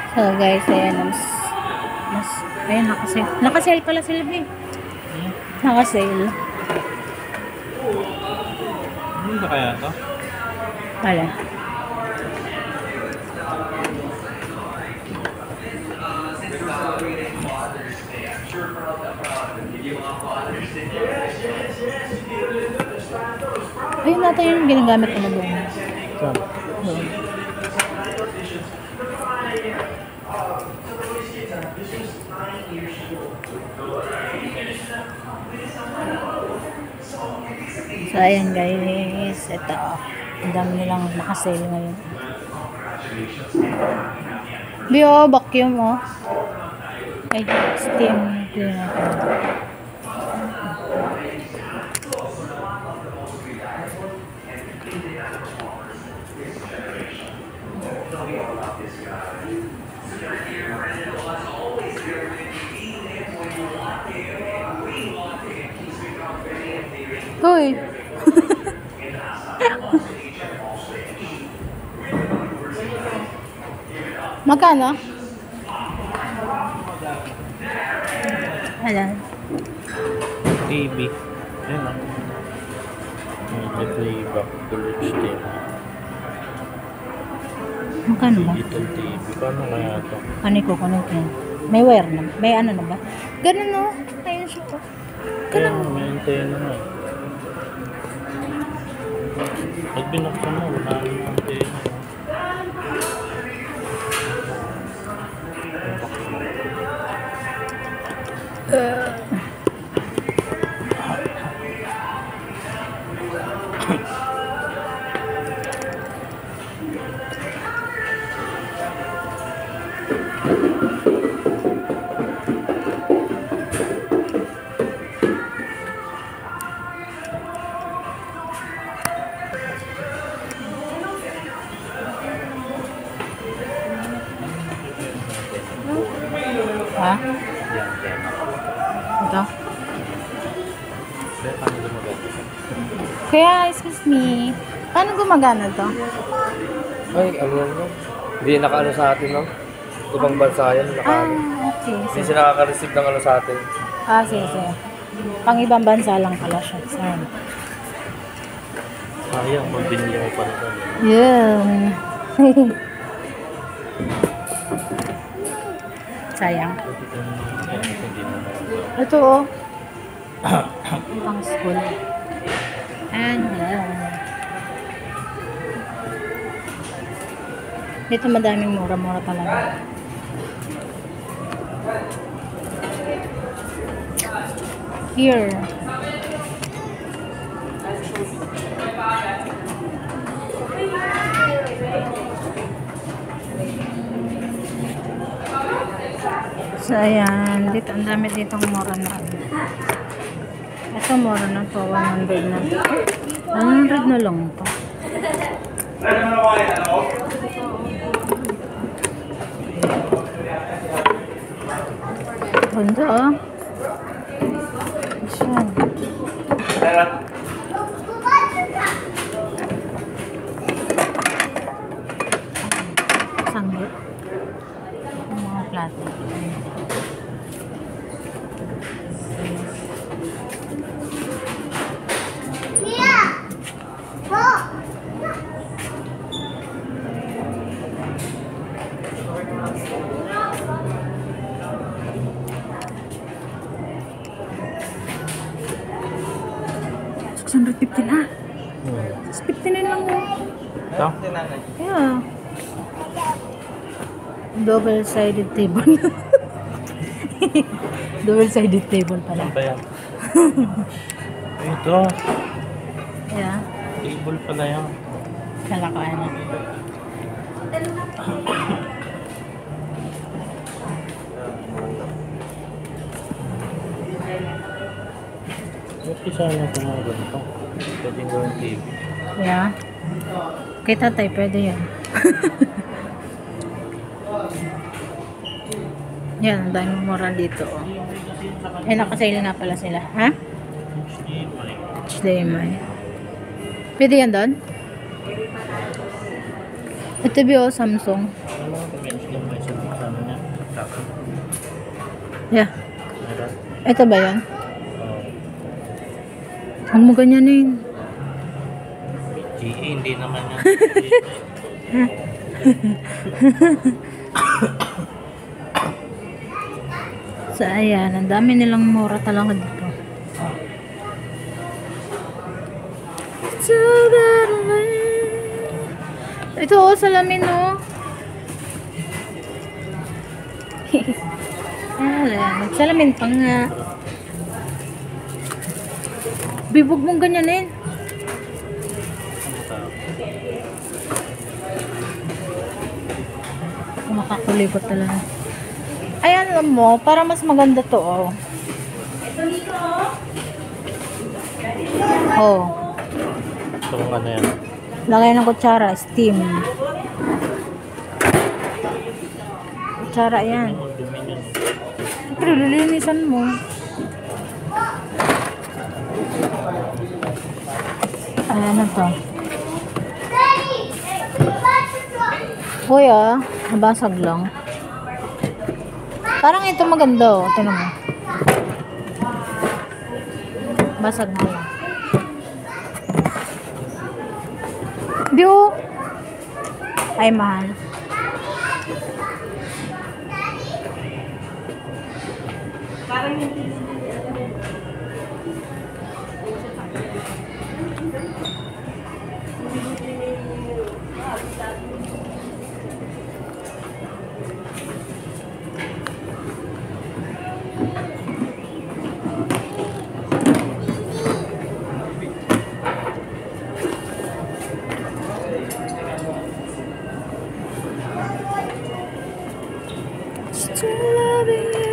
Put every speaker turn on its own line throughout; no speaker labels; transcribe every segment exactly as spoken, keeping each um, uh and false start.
So guys, ayan, mas, mas, ayan, nakasale. Nakasale pala sila, babe.
Hmm?
Nakasale.
Ano ba kaya to?
Wala. Ayun natin yung ginagamit ko na doon.
Saan?
Doon. So, ayan guys. Ito. Ang dami nilang nakasale ngayon. Bio, vacuum oh. Ay, steam cleaner. Hoy. Magkano? Ayan.
T V. Ayan ah. Media playback, full H D.
Magkano ba?
Digital T V. Paano kaya ito?
Ano ko kunin ko? May wire na. May ano na ba? Ganun no. Ayun siya po.
Kaya
Ganun.
may antena na eh. Pag binuksan mo, wala yung antena.
Uh, ha?
Yan, yan.
Ito?
Kaya paano gumagana?
Kaya, excuse me. Paano gumagana to?
Ay, ano mo? Hindi nakaano sa atin, no? Ibang bansa yan,
Ah,
nakaano.
okay.
Hindi
Sige.
sila nakaka-receive ng ano sa atin.
Ah, sige, sige. Pang ibang bansa lang pala siya. Saan?
Sayang, kung binili mo pa rin kami.
Yun. Sayang.
Hindi mo na.
Ito oh. Pang school. And yan. Dito madaming mura-mura talaga. Here. So, ayan. Dito, ang dami ditong mura na. Ito, mura na to. one hundred na. one hundred na lang to. Ganda, ah. Siya. Sanggit. Ang mga plato. six hundred fifty na.
Hmm.
six fifty na lang oh.
Ito?
Yeah. Double-sided table. Double-sided table pala.
Saan ba yan? Ito.
Yeah.
Table pala yan.
Kalakaan na.
Bakit sana ito mga ganito? Pwedeng gawin T V.
Yeah. Kay tatay, pwede yan. Yan, ang daming mura dito. Oh. Ay, nakasale na pala sila. Ha?
H D M I.
H D M I. Pwede yan doon? Ito ba oh, Samsung?
Ano ang H D M I sa Taka.
Yeah.
Meron?
Ito ba yan?
Oo.
Huwag mo ganyanin.
G E, hindi naman yan.
So, ayan. Ang dami nilang mura talaga dito. Ito, oh, salamin, oh. Ayan, magsalamin pa nga. Bibog mong ganyanin. Makakulibot talaga. Ayan, alam mo, para mas maganda to, oh. Oh.
So, kung ano yan?
Lagay ng kutsara, steam. Kutsara yan.
Ang dumi niyan.
Pero lilinisan mo. Ayan na to. Uy ah, nabasag lang. Parang ito maganda oh. Tignan mo. Basag na lang. Di oh. Ay mahal. Still loving you.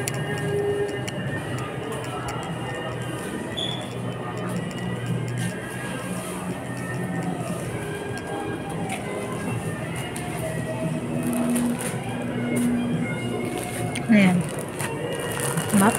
Ayan. Map.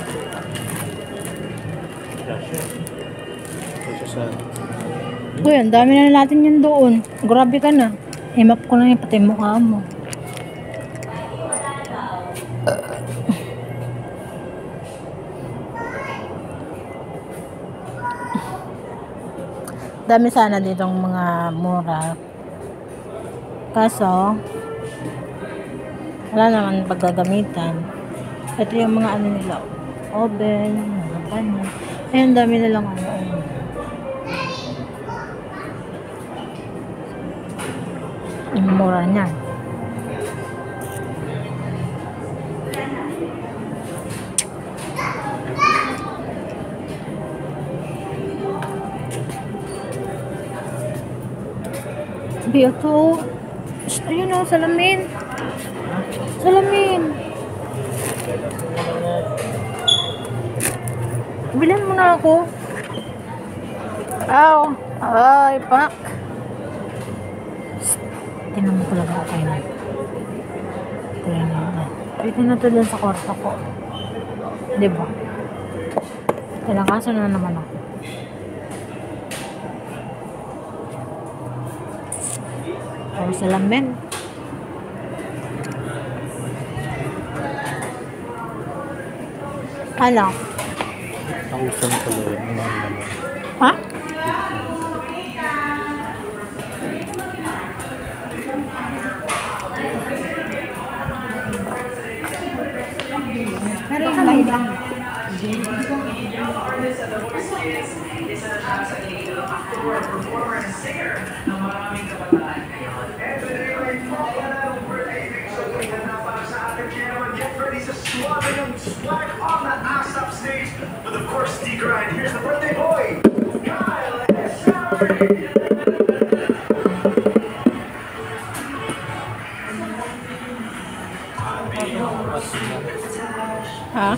Kasha. Kasha sa...
Uy, ang dami na natin yan doon. Grabe ka na. I-map ko lang yung pati mukha mo. Dami sana ditong mga mura. Kaso, wala naman paggagamitan. Ito yung mga ano nila. Oven, mga panyo. Ayun, dami nilang ano. Yung mura niya. Biyo to. Ayun o, salamin. Salamin. Bilhan mo na ako. Aw. Ay, pak. Tinan mo talaga ako kayo. Kaya na. Pwede na to dun sa kwarto ko. Diba? Kailangan na naman ako. Or salamin. Ano?
Ang gusto mo pala yun. Ang mahal naman.
Ha? Pero yung may lang.
But of course, D-Grind, here's the birthday boy, Kyle.
Ha?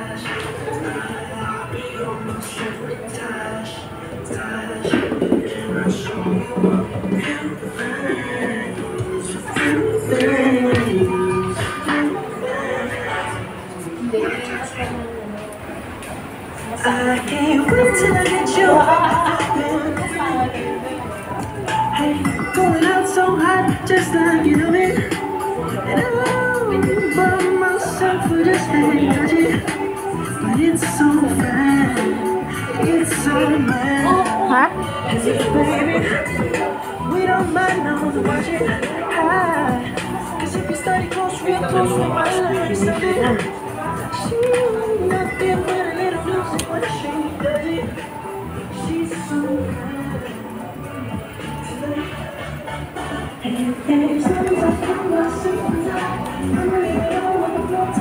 I can't wait till I get you. Hey, going out so hot, just like you know it. And I'm
Ha?
We don't mind now to watch it high. Cause if you study close, real close, we might learn something. She nothing but a little music when she does it. She's so bad. And if sometimes I feel myself, I'm really on the floor